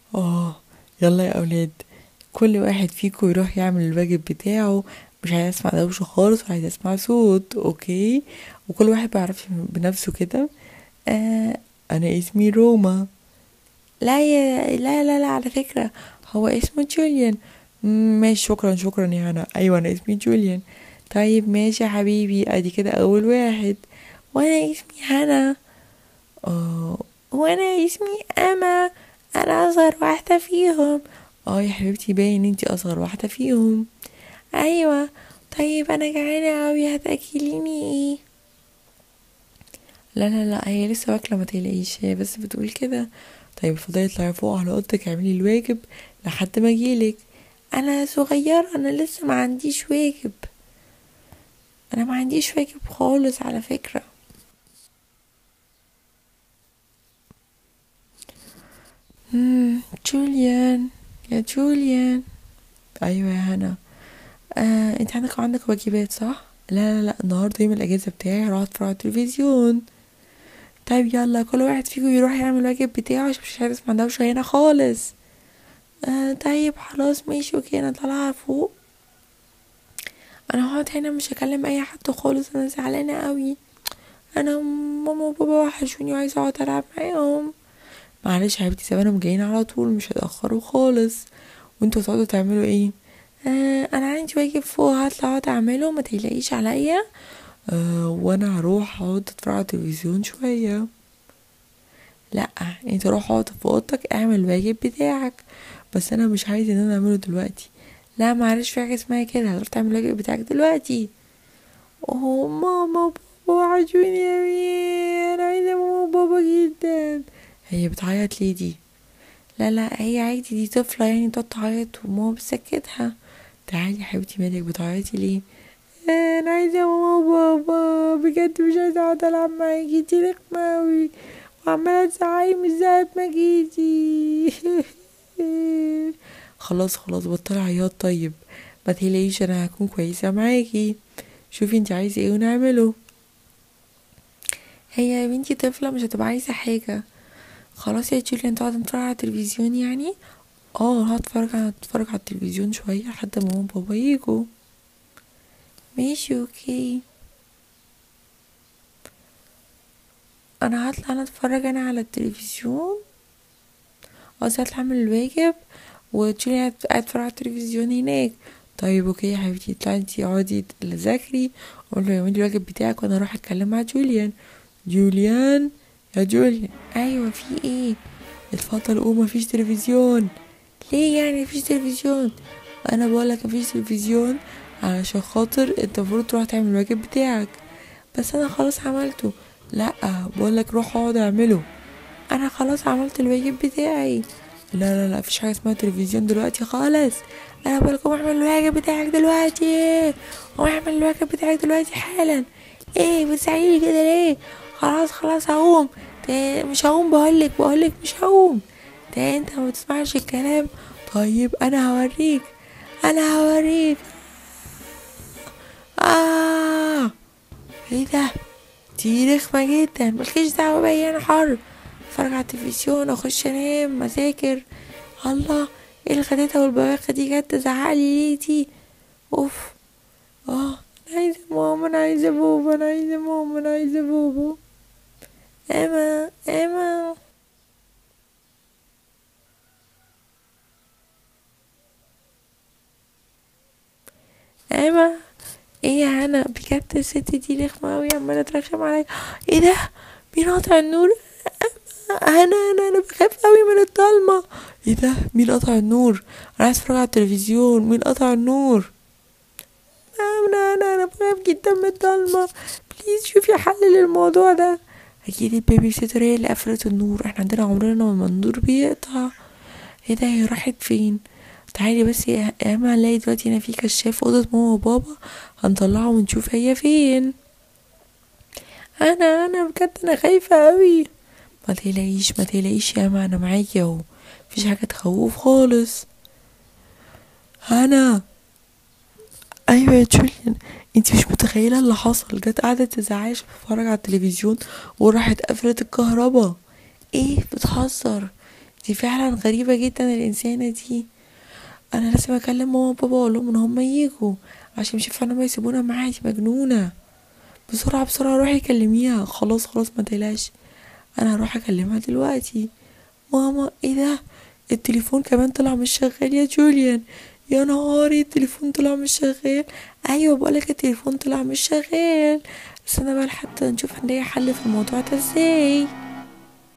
اه، يلا يا اولاد، كل واحد فيكم يروح يعمل الواجب بتاعه. مش عايز اسمع دوشه خالص، وعايز اسمع صوت. اوكي؟ وكل واحد بيعرف بنفسه كده. آه انا اسمي روما. لا يا لا لا لا، على فكره هو اسمه جوليان. ماشي، شكرا شكرا يا هنا. ايوه انا اسمي جوليان. طيب ماشي يا حبيبي، ادي كده اول واحد. وانا اسمي هنا. اه، وانا اسمي اما. انا اصغر واحده فيهم. اه يا حبيبتي، باين انتي اصغر واحده فيهم. ايوه. طيب انا جعانه اوي، هتاكليني ايه؟ لا لا لا، هي لسه واكله، ما تقلقيش، هي بس بتقول كده. طيب اتفضلي اطلعي فوق على اوضتك، اعملي الواجب لحد ما اجيلك. انا صغيره، انا لسه ما عنديش واجب. انا ما عنديش واجب خالص على فكره. جوليان، يا جوليان. ايوه يا هنا. انت عندك واجبات صح؟ لا لا لا، النهارده يوم الاجازه بتاعي، هروح اتفرج على التلفزيون. طيب يلا، كل واحد فيكم يروح يعمل الواجب بتاعه، عشان مش عايز اسمع دوشه هنا خالص. طيب خلاص ماشي اوكي، انا طالعه فوق. انا هقعد هنا، مش هكلم اي حد خالص، انا زعلانه قوي. انا ماما وبابا وحشوني، وعايزه اقعد العب معاهم. معلش يا حبيبتي، سيبانهم جايين على طول، مش هتاخروا خالص. وانتوا تقعدوا تعملوا ايه؟ انا عندي واجب فوق، هطلع اقعد اعمله، ما تقلقيش عليا. وانا هروح اقعد اتفرج على التلفزيون شويه. لا، انت روح اقعد في اوضتك، اعمل الواجب بتاعك. بس انا مش عايز ان انا اعمله دلوقتي. لا معلش، في حاجه اسمها كده، هتروح تعمل الواجب بتاعك دلوقتي. اوه ماما بابا وحشوني اوي، انا عايزه ماما وبابا جدا. هي بتعيط ليه دي؟ لا لا، هي عادي، دي طفله يعني، تقعد تعيط وماما بتسكتها. تعالي يا حبيبتي، مالك بتعيطي ليه؟ انا عايزه ماما وبابا بجد، مش عايزه اقعد العب معاكي، انتي رخمه اوي، وعماله تزعقي من ساعه ما جيتي. خلاص خلاص، بطلي عياط. طيب ما تقلقيش، انا هكون كويسه معاكي. شوفي انتي عايزه ايه ونعمله. هي يا بنتي طفله، مش هتبقى عايزه حاجه. خلاص يا جوليان، تقعد نتفرج على التلفزيون يعني. اه، هتفرج على التلفزيون شويه لحد ما ماما وبابا يجوا. ماشي اوكي. انا هطلع انا اتفرج انا على التلفزيون. قصدي هطلع اعمل الواجب، وتشيلي قاعد اتفرج على التلفزيون هناك. طيب اوكي يا حبيبتي، اطلعي انتي اقعدي ذاكري، اقول له اعملي الواجب بتاعك، وانا اروح اتكلم مع جوليان. جوليان، يا جوليان. ايوه في ايه؟ اتفضل قوم، مفيش تلفزيون. ليه يعني مفيش تلفزيون؟ انا بقولك مفيش تلفزيون علشان خاطر انت المفروض تروح تعمل الواجب بتاعك. بس انا خلاص عملته. لا، بقولك روح اقعد اعمله. انا خلاص عملت الواجب بتاعي. لا لا لا، مفيش حاجه اسمها تلفزيون دلوقتي خالص. انا بقولكم اعمل الواجب بتاعك دلوقتي. قوم اعمل الواجب بتاعك دلوقتي حالا. ايه بتساعدني كده ليه؟ خلاص خلاص هقوم. مش هقوم، بقولك مش هقوم. انت ما بتسمعش الكلام. طيب انا هوريك. انا هوريك. اه، ايه ده؟ دي رخمة جدا، ملكيش دعوة بيا، انا حر. اتفرج على التلفزيون، اخش انام، اذاكر. الله، ايه الغداتة والبواخة دي جت تزعقلي ليه دي؟ اوف. اه، انا عايزة ماما، انا عايزة بابا، انا عايزة ماما، انا عايزة بابا. اما اما. اما. ايه يا هنا، بجد الست دي رخمة اوي، عمالة ترخم عليا. ايه ده؟ مين قطع النور؟ انا بخاف قوي من الضلمه. ايه ده؟ مين قطع النور؟ انا عايز اتفرج على التلفزيون، مين قطع النور؟ انا بخاف جدا من الضلمه. بليز شوفي حل للموضوع ده. اكيد البيبي سيتر هي اللي قفلت النور، احنا عندنا عمرنا ما النور بيقطع. ايه ده؟ هي راحت فين؟ تعالي بس يا اما، نلاقي دلوقتي هنا في كشاف في اوضه ماما وبابا، هنطلعه ونشوف هي فين. انا بجد انا خايفه قوي. ما تقلقيش يا اما، انا معاكي اهو، مفيش حاجه تخوف خالص. انا. ايوه يا جوليان، انتي مش متخيله اللي حصل، جت قعدت تزعيش بتفرج على التلفزيون، وراحت قفلت الكهرباء. ايه بتهزر؟ دي فعلا غريبة جدا الانسانة دي. انا لازم اكلم ماما وبابا واقول لهم ان هم يجوا، عشان مش ينفع ان هم يسيبونا معاها، دي مجنونة. بسرعة بسرعة روحي كلميها. خلاص خلاص ما تقلقش، انا هروح اكلمها دلوقتي. ماما ايه ده، التليفون كمان طلع مش شغال يا جوليان. يا نهاري التليفون طلع مش شغال. ايوه بقولك التليفون طلع مش شغال. بس انا بقى لحد نشوف هنلاقي حل في الموضوع ده ازاي.